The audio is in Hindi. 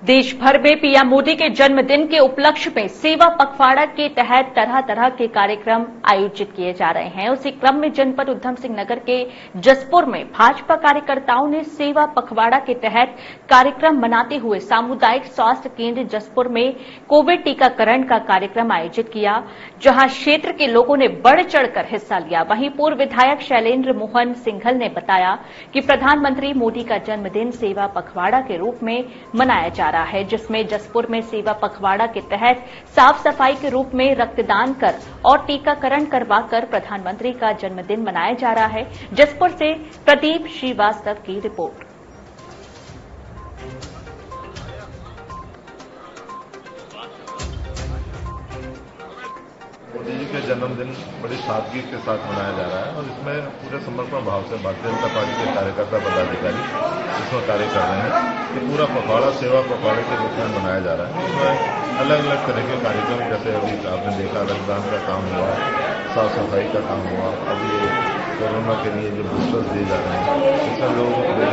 देश भर में पीएम मोदी के जन्मदिन के उपलक्ष्य में सेवा पखवाड़ा के तहत तरह तरह के कार्यक्रम आयोजित किए जा रहे हैं। उसी क्रम में जनपद उधम सिंह नगर के जसपुर में भाजपा कार्यकर्ताओं ने सेवा पखवाड़ा के तहत कार्यक्रम मनाते हुए सामुदायिक स्वास्थ्य केंद्र जसपुर में कोविड टीकाकरण का कार्यक्रम आयोजित किया, जहां क्षेत्र के लोगों ने बढ़ चढ़कर हिस्सा लिया। वहीं पूर्व विधायक शैलेंद्र मोहन सिंघल ने बताया कि प्रधानमंत्री मोदी का जन्मदिन सेवा पखवाड़ा के रूप में मनाया जा रहा है, जिसमें जसपुर में सेवा पखवाड़ा के तहत साफ सफाई के रूप में रक्तदान कर और टीकाकरण करवाकर प्रधानमंत्री का जन्मदिन मनाया जा रहा है। जसपुर से प्रदीप श्रीवास्तव की रिपोर्ट। मोदी जी का जन्मदिन बड़ी सादगी के साथ मनाया जा रहा है और इसमें पूरे समर्पण भाव से भारतीय जनता पार्टी के कार्यकर्ता पदाधिकारी इसमें कार्य कर रहे हैं। ये पूरा पखवाड़ा सेवा पखवाड़े के रूप में मनाया जा रहा है। इसमें अलग अलग तरह के कार्यक्रम, जैसे अभी आपने देखा रक्तदान का काम हुआ, साफ सफाई का काम हुआ, अभी कोरोना के लिए जो बूस्टर्स दिए जा रहे हैं, इसमें लोगों को